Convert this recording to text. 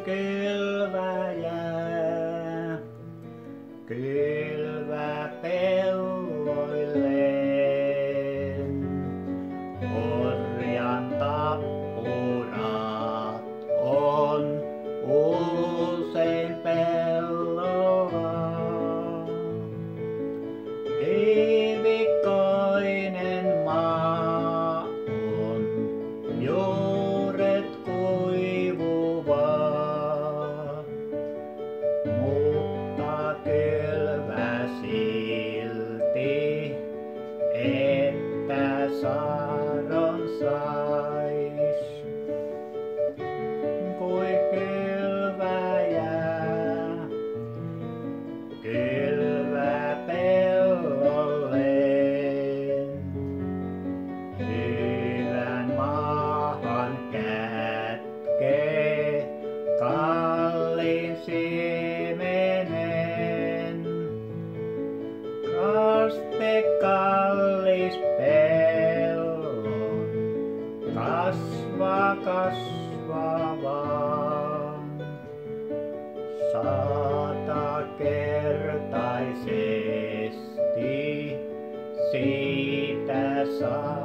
kylväjä kylvää pelloilleen. Orjan tappurat on usein pellolla. Kivikkoinen maa on, juuret kuivuvat, mutta kylvä silti, että sadon sais. Kui kylväjä kylvää pellolleen, hyvän maahan kätkee kalliin siemenen. Kaste kallis pellon, kasvaa vaan. 100-kertaisesti siitä saa.